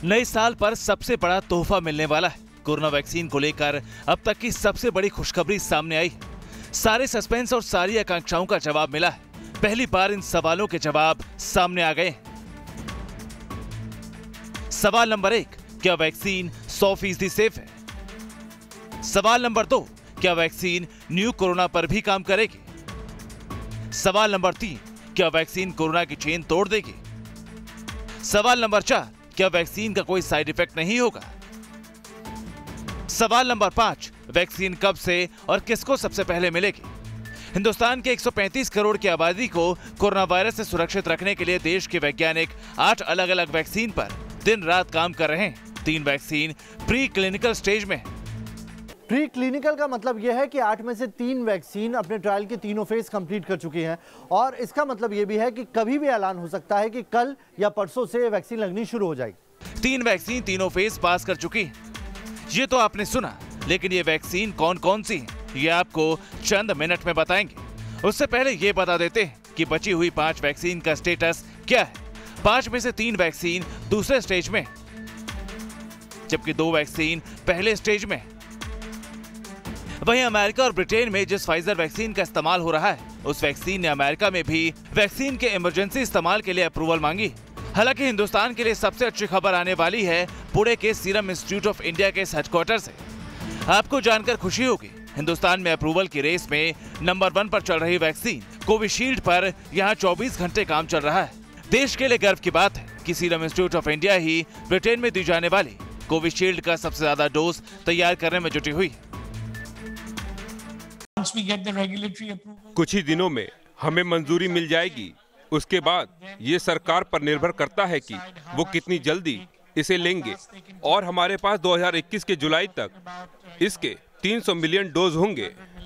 नए साल पर सबसे बड़ा तोहफा मिलने वाला है। कोरोना वैक्सीन को लेकर अब तक की सबसे बड़ी खुशखबरी सामने आई। सारे सस्पेंस और सारी आकांक्षाओं का जवाब मिला है। पहली बार इन सवालों के जवाब सामने आ गए। सवाल नंबर 1, क्या वैक्सीन 100% सेफ है? सवाल नंबर 2, क्या वैक्सीन न्यू कोरोना पर भी काम करेगी? सवाल नंबर 3, क्या वैक्सीन कोरोना की चेन तोड़ देगी? सवाल नंबर 4, क्या वैक्सीन का कोई साइड इफेक्ट नहीं होगा? सवाल नंबर 5, वैक्सीन कब से और किसको सबसे पहले मिलेगी? हिंदुस्तान के 135 करोड़ की आबादी को कोरोना वायरस से सुरक्षित रखने के लिए देश के वैज्ञानिक 8 अलग अलग वैक्सीन पर दिन रात काम कर रहे हैं। 3 वैक्सीन प्री क्लिनिकल स्टेज में। प्री क्लिनिकल का मतलब यह है कि 8 में से 3 वैक्सीन अपने ट्रायल के तीनों फेज कंप्लीट कर चुकी हैं और इसका मतलब यह भी है कि कभी भी ऐलान हो सकता है कि कल या परसों से वैक्सीन लगनी शुरू हो जाएगी। 3 वैक्सीन तीनों फेज पास कर चुकी है। ये तो आपने सुना, लेकिन ये वैक्सीन कौन कौन सी है ये आपको चंद मिनट में बताएंगे। उससे पहले ये बता देते हैं कि बची हुई 5 वैक्सीन का स्टेटस क्या है। 5 में से 3 वैक्सीन दूसरे स्टेज में, जबकि 2 वैक्सीन पहले स्टेज में। वहीं अमेरिका और ब्रिटेन में जिस फाइजर वैक्सीन का इस्तेमाल हो रहा है, उस वैक्सीन ने अमेरिका में भी वैक्सीन के इमरजेंसी इस्तेमाल के लिए अप्रूवल मांगी। हालांकि हिंदुस्तान के लिए सबसे अच्छी खबर आने वाली है पुणे के सीरम इंस्टीट्यूट ऑफ इंडिया के हेडक्वार्टर से। आपको जानकर खुशी होगी, हिंदुस्तान में अप्रूवल की रेस में नंबर 1 पर चल रही वैक्सीन कोविशील्ड पर यहां 24 घंटे काम चल रहा है। देश के लिए गर्व की बात है कि सीरम इंस्टीट्यूट ऑफ इंडिया ही ब्रिटेन में दी जाने वाली कोविशील्ड का सबसे ज्यादा डोज तैयार करने में जुटी हुई। कुछ ही दिनों में हमें मंजूरी मिल जाएगी। उसके बाद ये सरकार पर निर्भर करता है कि वो कितनी जल्दी इसे लेंगे और हमारे पास 2021 के जुलाई तक इसके 300 मिलियन डोज होंगे।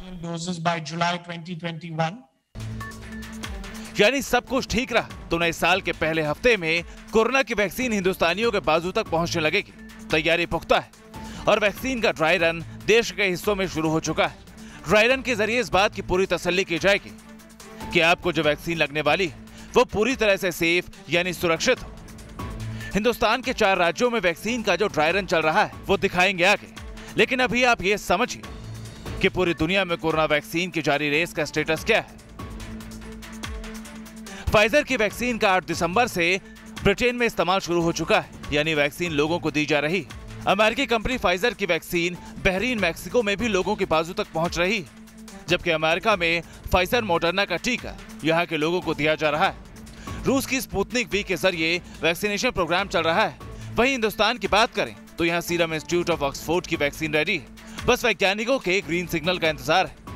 यानी सब कुछ ठीक रहा तो नए साल के पहले हफ्ते में कोरोना की वैक्सीन हिंदुस्तानियों के बाजू तक पहुंचने लगेगी। तैयारी पुख्ता है और वैक्सीन का ड्राई रन देश के हिस्सों में शुरू हो चुका है। ड्राई रन के जरिए इस बात की पूरी तसल्ली की जाएगी कि आपको जो वैक्सीन लगने वाली है वो पूरी तरह से सेफ यानी सुरक्षित हो। हिंदुस्तान के 4 राज्यों में वैक्सीन का जो ड्राई रन चल रहा है वो दिखाएंगे आगे, लेकिन अभी आप ये समझिए कि पूरी दुनिया में कोरोना वैक्सीन की जारी रेस का स्टेटस क्या है। फाइजर की वैक्सीन का 8 दिसंबर से ब्रिटेन में इस्तेमाल शुरू हो चुका है, यानी वैक्सीन लोगों को दी जा रही। अमेरिकी कंपनी फाइजर की वैक्सीन बहरीन, मैक्सिको में भी लोगों की बाजू तक पहुंच रही है, जबकि अमेरिका में फाइजर मॉडर्ना का टीका यहां के लोगों को दिया जा रहा है। रूस की स्पुतनिक वी के जरिए वैक्सीनेशन प्रोग्राम चल रहा है। वहीं हिंदुस्तान की बात करें तो यहाँ सीरम इंस्टीट्यूट ऑफ ऑक्सफोर्ड की वैक्सीन रेडी है, बस वैज्ञानिकों के ग्रीन सिग्नल का इंतजार है।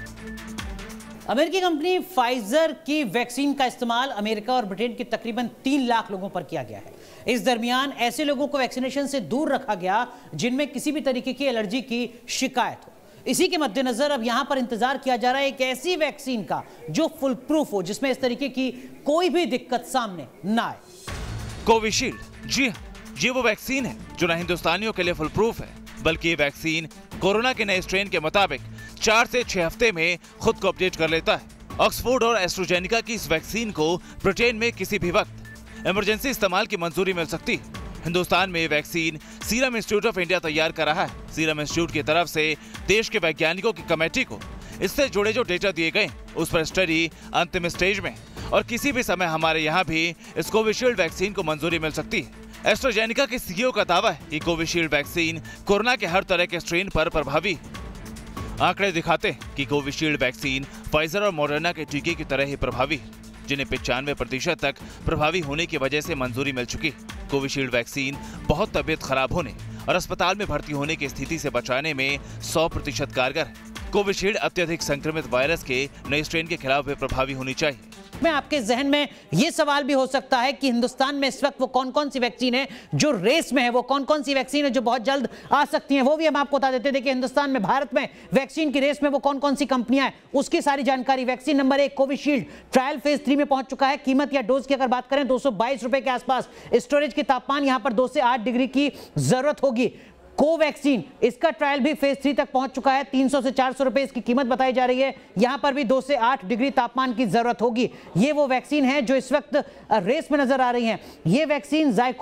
अमेरिकी कंपनी फाइजर की वैक्सीन का इस्तेमाल अमेरिका और ब्रिटेन के तकरीबन 3 लाख लोगों पर किया गया है। इस दरमियान ऐसे लोगों को वैक्सीनेशन से दूर रखा गया जिनमें किसी भी तरीके की एलर्जी की शिकायत हो। इसी के मद्देनजर अब यहां पर इंतजार किया जा रहा है एक ऐसी वैक्सीन का जो फुल प्रूफ हो, जिसमें इस तरीके की कोई भी दिक्कत सामने ना आए। कोविशील्ड, जी हाँ, ये वो वैक्सीन है जो न हिंदुस्तानियों के लिए फुल प्रूफ है, बल्कि ये वैक्सीन कोरोना के नए स्ट्रेन के मुताबिक 4 से 6 हफ्ते में खुद को अपडेट कर लेता है। ऑक्सफोर्ड और एस्ट्राजेनेका की इस वैक्सीन को ब्रिटेन में किसी भी वक्त इमरजेंसी इस्तेमाल की मंजूरी मिल सकती है। हिंदुस्तान में ये vaccine Serum Institute of India तैयार कर रहा है। सीरम इंस्टीट्यूट की तरफ से देश के वैज्ञानिकों की कमेटी को इससे जुड़े जो डेटा दिए गए उस पर स्टडी अंतिम स्टेज में, और किसी भी समय हमारे यहाँ भी इस कोविशील्ड वैक्सीन को मंजूरी मिल सकती है। एस्ट्राजेनेका के सीईओ का दावा है कि कोविशील्ड वैक्सीन कोरोना के हर तरह के स्ट्रेन पर प्रभावी। आंकड़े दिखाते हैं कि कोविशील्ड वैक्सीन फाइजर और मॉडर्ना के टीके की तरह ही प्रभावी है, जिन्हें 95% तक प्रभावी होने की वजह से मंजूरी मिल चुकी। कोविशील्ड वैक्सीन बहुत तबीयत खराब होने और अस्पताल में भर्ती होने की स्थिति से बचाने में 100% कारगर है। कोविशील्ड अत्यधिक संक्रमित वायरस के नए स्ट्रेन के खिलाफ भी प्रभावी होनी चाहिए। में आपके जहन में यह सवाल भी हो सकता है कि हिंदुस्तान में इस वक्त वो कौन कौन सी वैक्सीन है जो रेस में है, वो कौन कौन सी वैक्सीन है जो बहुत जल्द आ सकती हैं, वो भी हम आपको बता देते। देखिए हिंदुस्तान में, भारत में वैक्सीन की रेस में वो कौन कौन सी कंपनियां हैं उसकी सारी जानकारी। Vaccine number 1 Covishield trial phase 3 में पहुंच चुका है। कीमत या डोज की अगर बात करें 222 रुपए के आसपास। स्टोरेज की तापमान यहां पर 2 से 8 डिग्री की जरूरत होगी। कोवैक्सीन, इसका ट्रायल भी फेज 3 तक पहुंच चुका है। 300 से 400 रुपए इसकी कीमत बताई जा रही है। यहां पर भी 2 से 8 डिग्री तापमान की जरूरत होगी। ये वो वैक्सीन है जो इस वक्त रेस में नजर आ रही है। ये वैक्सीन ज़ाइकोव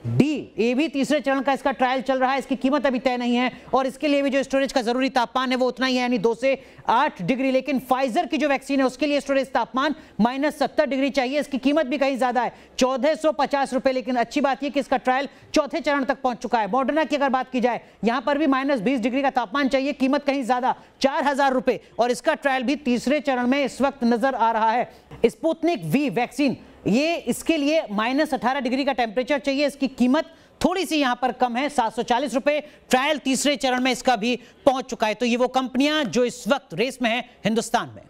डी, ये भी तीसरे चरण का इसका ट्रायल चल रहा है, इसकी कीमत अभी तय नहीं है और इसके लिए भी जो स्टोरेज का जरूरी तापमान है वो उतना ही है, यानी 2 से 8 डिग्री। लेकिन फाइजर की जो वैक्सीन है उसके लिए स्टोरेज तापमान -70 डिग्री चाहिए, इसकी कीमत भी कहीं ज्यादा है, 1450 रुपए। लेकिन अच्छी बात यह कि इसका ट्रायल चौथे चरण तक पहुंच चुका है। मॉडर्ना की अगर बात की जाए, यहां पर भी -20 डिग्री का तापमान चाहिए, कीमत कहीं ज्यादा 4000 रुपए और इसका ट्रायल भी तीसरे चरण में इस वक्त नजर आ रहा है। स्पुतनिक वी वैक्सीन, ये इसके लिए -18 डिग्री का टेम्परेचर चाहिए, इसकी कीमत थोड़ी सी यहां पर कम है, 740 रुपए। ट्रायल तीसरे चरण में इसका भी पहुंच चुका है। तो ये वो कंपनियां जो इस वक्त रेस में है हिंदुस्तान में।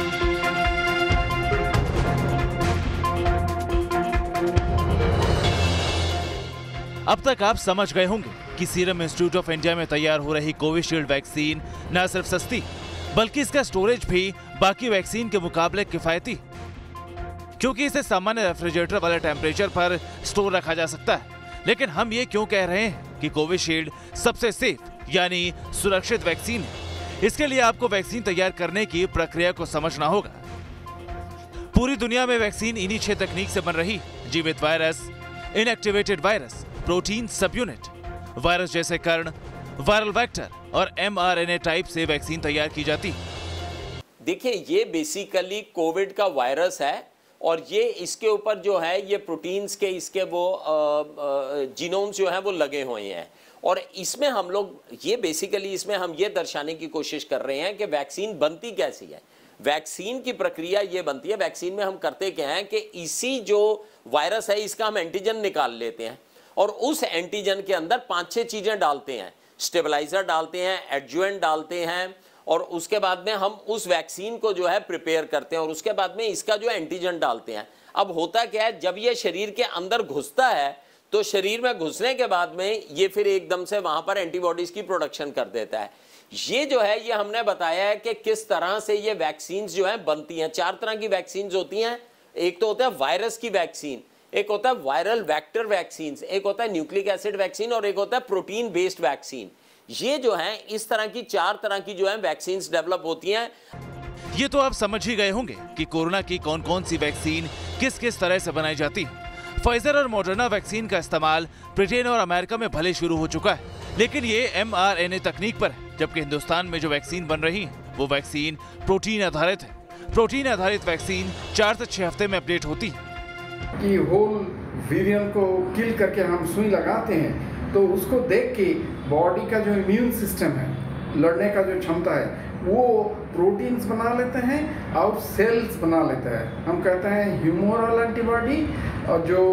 अब तक आप समझ गए होंगे कि सीरम इंस्टीट्यूट ऑफ इंडिया में तैयार हो रही कोविशील्ड वैक्सीन न सिर्फ सस्ती बल्कि इसका स्टोरेज भी बाकी वैक्सीन के मुकाबले किफायती, क्योंकि इसे सामान्य रेफ्रिजरेटर वाले टेम्परेचर पर स्टोर रखा जा सकता है। लेकिन हम ये क्यों कह रहे हैं कि कोविशील्ड सबसे सेफ यानी सुरक्षित वैक्सीन है? इसके लिए आपको वैक्सीन तैयार करने की प्रक्रिया को समझना होगा। पूरी दुनिया में वैक्सीन इन्हीं 6 तकनीक से बन रही, जीवित virus, inactivated virus, protein subunit, virus जैसे कण, वायरल वेक्टर और mRNA टाइप से वैक्सीन तैयार की जाती है। देखिए, ये बेसिकली कोविड का वायरस है और ये इसके ऊपर जो है ये प्रोटीन्स के इसके वो जीनोम्स जो हैं वो लगे हुए हैं और इसमें हम लोग ये बेसिकली इसमें हम ये दर्शाने की कोशिश कर रहे हैं कि वैक्सीन बनती कैसी है। वैक्सीन की प्रक्रिया ये बनती है, वैक्सीन में हम करते क्या हैं कि इसी जो वायरस है इसका हम एंटीजन निकाल लेते हैं और उस एंटीजन के अंदर 5-6 चीज़ें डालते हैं, स्टेबलाइजर डालते हैं, एडजुवेंट डालते हैं और उसके बाद में हम उस वैक्सीन को जो है प्रिपेयर करते हैं और उसके बाद में इसका जो एंटीजन डालते हैं। अब होता क्या है, जब ये शरीर के अंदर घुसता है तो शरीर में घुसने के बाद में ये फिर एकदम से वहां पर एंटीबॉडीज की प्रोडक्शन कर देता है। ये जो है ये हमने बताया है कि किस तरह से ये वैक्सीन जो है बनती हैं। 4 तरह की वैक्सीन होती हैं। एक तो होता है वायरस की वैक्सीन, एक होता है वायरल वेक्टर वैक्सीन, एक होता है न्यूक्लिक एसिड वैक्सीन और एक होता है प्रोटीन बेस्ड वैक्सीन। ये जो है इस तरह की 4 तरह की जो है वैक्सीन डेवलप होती हैं। ये तो आप समझ ही गए होंगे कि कोरोना की कौन कौन सी वैक्सीन किस किस तरह से बनाई जाती है। फाइजर और मॉडर्ना वैक्सीन का इस्तेमाल ब्रिटेन और अमेरिका में भले शुरू हो चुका है, लेकिन ये mRNA तकनीक पर है, जबकि हिंदुस्तान में जो वैक्सीन बन रही है वो वैक्सीन प्रोटीन आधारित है। प्रोटीन आधारित वैक्सीन 4 से 6 हफ्ते में अपडेट होती है। कि होल वेरिएंट को किल करके हम सुई लगाते हैं तो उसको देख के बॉडी का जो इम्यून सिस्टम है, लड़ने का जो क्षमता है, वो प्रोटीन्स बना लेते हैं और सेल्स बना लेता है। हम कहते हैं ह्यूमोरल एंटीबॉडी और जो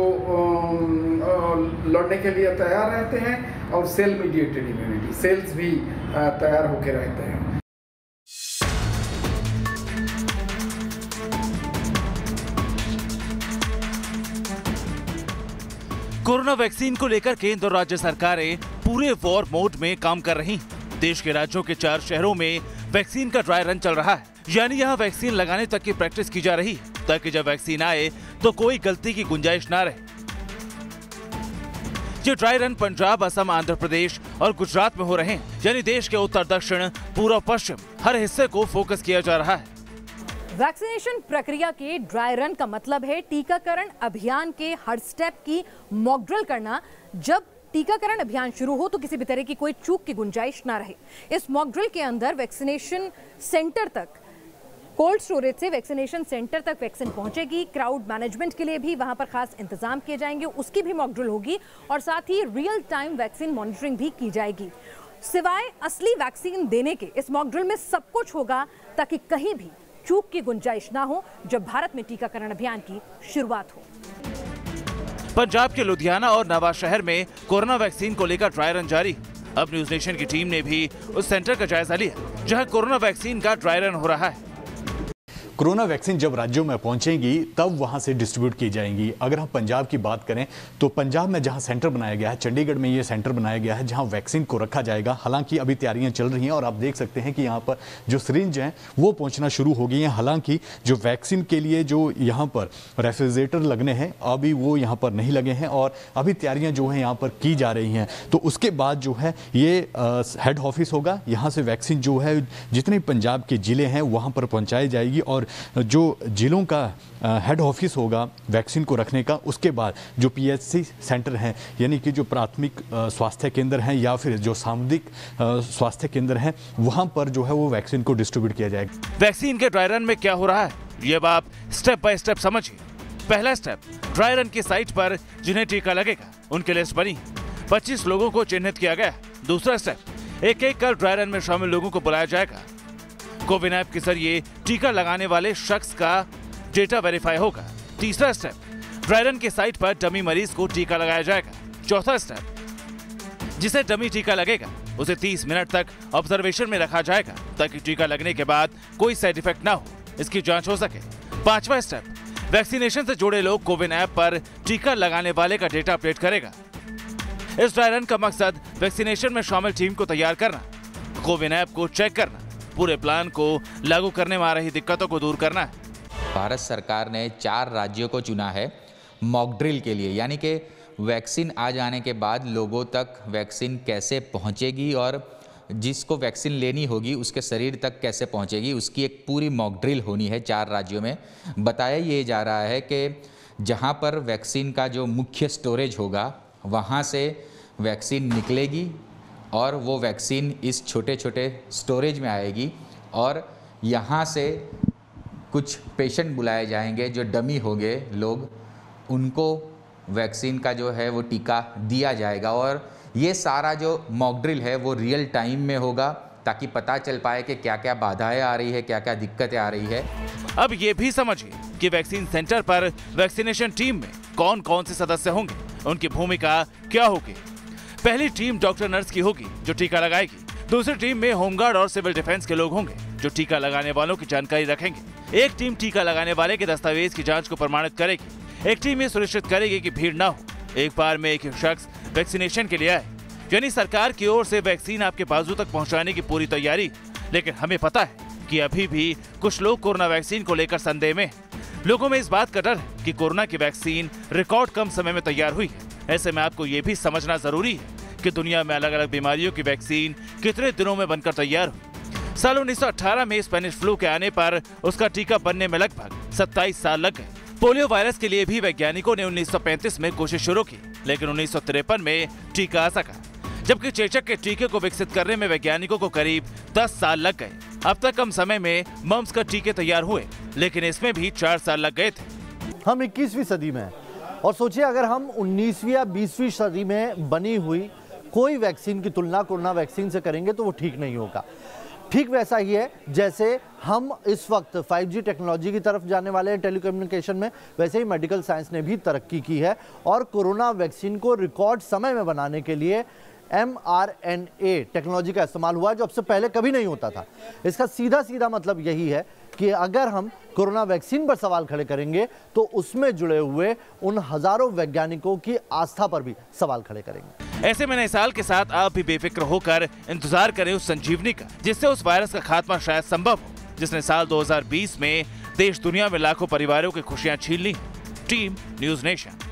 लड़ने के लिए तैयार रहते हैं और सेल मीडिएटेड इम्यूनिटी, सेल्स भी तैयार होकर रहते हैं। कोरोना वैक्सीन को लेकर केंद्र और राज्य सरकारें पूरे वॉर मोड में काम कर रही हैं। देश के राज्यों के 4 शहरों में वैक्सीन का ड्राई रन चल रहा है, यानी यहाँ वैक्सीन लगाने तक की प्रैक्टिस की जा रही है ताकि जब वैक्सीन आए तो कोई गलती की गुंजाइश ना रहे। ये ड्राई रन पंजाब, असम, आंध्र प्रदेश और गुजरात में हो रहे हैं, यानी देश के उत्तर, दक्षिण, पूर्व, पश्चिम हर हिस्से को फोकस किया जा रहा है। वैक्सीनेशन प्रक्रिया के ड्राई रन का मतलब है टीकाकरण अभियान के हर स्टेप की मॉक ड्रिल करना। जब टीकाकरण अभियान शुरू हो तो किसी भी तरह की कोई चूक की गुंजाइश ना रहे। इस मॉक ड्रिल के अंदर वैक्सीनेशन सेंटर तक, कोल्ड स्टोरेज से वैक्सीनेशन सेंटर तक वैक्सीन पहुंचेगी। क्राउड मैनेजमेंट के लिए भी वहां पर खास इंतजाम किए जाएंगे, उसकी भी मॉक ड्रिल होगी और साथ ही रियल टाइम वैक्सीन मॉनिटरिंग भी की जाएगी। सिवाय असली वैक्सीन देने के इस मॉक ड्रिल में सब कुछ होगा ताकि कहीं भी चूक की गुंजाइश ना हो जब भारत में टीकाकरण अभियान की शुरुआत हो। पंजाब के लुधियाना और नवाशहर में कोरोना वैक्सीन को लेकर ड्राई रन जारी। अब न्यूज नेशन की टीम ने भी उस सेंटर का जायजा लिया जहां कोरोना वैक्सीन का ड्राई रन हो रहा है। कोरोना वैक्सीन जब राज्यों में पहुंचेगी तब वहां से डिस्ट्रीब्यूट की जाएंगी। अगर हम पंजाब की बात करें तो पंजाब में जहां सेंटर बनाया गया है, चंडीगढ़ में ये सेंटर बनाया गया है जहां वैक्सीन को रखा जाएगा। हालांकि अभी तैयारियां चल रही हैं और आप देख सकते हैं कि यहां पर जो सिरिंज हैं वो पहुंचना शुरू हो गई हैं। हालांकि जो वैक्सीन के लिए जो यहाँ पर रेफ्रिजरेटर लगने हैं अभी वो यहाँ पर नहीं लगे हैं और अभी तैयारियाँ जो है यहाँ पर की जा रही हैं। तो उसके बाद जो है ये हेड ऑफिस होगा, यहाँ से वैक्सीन जो है जितने पंजाब के ज़िले हैं वहाँ पर पहुँचाई जाएगी और और जो जिलों का हेड ऑफिस होगा वैक्सीन को रखने का, उसके बाद जो PHC सेंटर हैं यानी कि जो प्राथमिक स्वास्थ्य केंद्र हैं या फिर जो सामुदायिक स्वास्थ्य केंद्र हैं, वहां पर जो है वो वैक्सीन को डिस्ट्रीब्यूट किया जाएगा। वैक्सीन के ड्राई रन में क्या हो रहा है ये अब आप स्टेप बाय स्टेप समझिए। पहला स्टेप, ड्राई रन की साइट पर जिन्हें टीका लगेगा उनकी लिस्ट बनी, 25 लोगों को चिन्हित किया गया। दूसरा स्टेप, एक एक कर ड्राई रन में शामिल लोगों को बुलाया जाएगा। कोविन ऐप के जरिए टीका लगाने वाले शख्स का डेटा वेरीफाई होगा। तीसरा स्टेप, ड्राई रन की साइट पर डमी मरीज को टीका लगाया जाएगा। चौथा स्टेप, जिसे डमी टीका लगेगा उसे 30 मिनट तक ऑब्जर्वेशन में रखा जाएगा ताकि टीका लगने के बाद कोई साइड इफेक्ट ना हो, इसकी जांच हो सके। पांचवा स्टेप, वैक्सीनेशन से जुड़े लोग कोविन ऐप पर टीका लगाने वाले का डेटा अपडेट करेगा। इस ड्राई रन का मकसद वैक्सीनेशन में शामिल टीम को तैयार करना, कोविन ऐप को चेक करना, पूरे प्लान को लागू करने में आ रही दिक्कतों को दूर करना है। भारत सरकार ने 4 राज्यों को चुना है मॉक ड्रिल के लिए, यानी कि वैक्सीन आ जाने के बाद लोगों तक वैक्सीन कैसे पहुंचेगी और जिसको वैक्सीन लेनी होगी उसके शरीर तक कैसे पहुंचेगी, उसकी एक पूरी मॉक ड्रिल होनी है 4 राज्यों में। बताया ये जा रहा है कि जहां पर वैक्सीन का जो मुख्य स्टोरेज होगा वहां से वैक्सीन निकलेगी और वो वैक्सीन इस छोटे छोटे स्टोरेज में आएगी और यहाँ से कुछ पेशेंट बुलाए जाएंगे जो डमी होंगे लोग, उनको वैक्सीन का जो है वो टीका दिया जाएगा। और ये सारा जो मॉक ड्रिल है वो रियल टाइम में होगा ताकि पता चल पाए कि क्या क्या बाधाएं आ रही है, क्या क्या दिक्कतें आ रही है। अब ये भी समझिए कि वैक्सीन सेंटर पर वैक्सीनेशन टीम में कौन कौन से सदस्य होंगे, उनकी भूमिका क्या होगी। पहली टीम डॉक्टर नर्स की होगी जो टीका लगाएगी। दूसरी टीम में होमगार्ड और सिविल डिफेंस के लोग होंगे जो टीका लगाने वालों की जानकारी रखेंगे। एक टीम टीका लगाने वाले के दस्तावेज की जांच को प्रमाणित करेगी। एक टीम ये सुनिश्चित करेगी कि भीड़ ना हो, एक बार में एक ही शख्स वैक्सीनेशन के लिए आए। यानी सरकार की ओर से वैक्सीन आपके बाजू तक पहुंचाने की पूरी तैयारी। लेकिन हमें पता है कि अभी भी कुछ लोग कोरोना वैक्सीन को लेकर संदेह में हैं। लोगों में इस बात का डर है कि कोरोना की वैक्सीन रिकॉर्ड कम समय में तैयार हुई है। ऐसे में आपको ये भी समझना जरूरी है कि दुनिया में अलग अलग बीमारियों की वैक्सीन कितने दिनों में बनकर तैयार हुई। साल 1918 में स्पेनिश फ्लू के आने पर उसका टीका बनने में लगभग 27 साल लग गए। पोलियो वायरस के लिए भी वैज्ञानिकों ने 1935 में कोशिश शुरू की, लेकिन 1953 में टीका आ सका। जबकि चेचक के टीके को विकसित करने में वैज्ञानिकों को करीब 10 साल लग गए। अब तक कम समय में मम्स का टीके तैयार हुए, लेकिन इसमें भी 4 साल लग गए थे। हम 21वीं सदी में हैं और सोचिए अगर हम 19वीं या 20वीं सदी में बनी हुई कोई वैक्सीन की तुलना कोरोना वैक्सीन से करेंगे तो वो ठीक नहीं होगा। ठीक वैसा ही है जैसे हम इस वक्त 5G टेक्नोलॉजी की तरफ जाने वाले हैं टेलीकम्युनिकेशन में, वैसे ही मेडिकल साइंस ने भी तरक्की की है और कोरोना वैक्सीन को रिकॉर्ड समय में बनाने के लिए mRNA टेक्नोलॉजी का इस्तेमाल हुआ है जो अब से पहले कभी नहीं होता था। इसका सीधा सीधा मतलब यही है कि अगर हम कोरोना वैक्सीन पर सवाल खड़े करेंगे तो उसमें जुड़े हुए उन हजारों वैज्ञानिकों की आस्था पर भी सवाल खड़े करेंगे। ऐसे में नए साल के साथ आप भी बेफिक्र होकर इंतजार करें उस संजीवनी का जिससे उस वायरस का खात्मा शायद संभव हो, जिसने साल 2020 में देश दुनिया में लाखों परिवारों की खुशियां छीन ली। Team news nation.